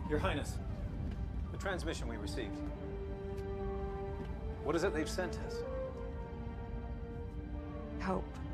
Your Highness, the transmission we received. What is it they've sent us? Hope.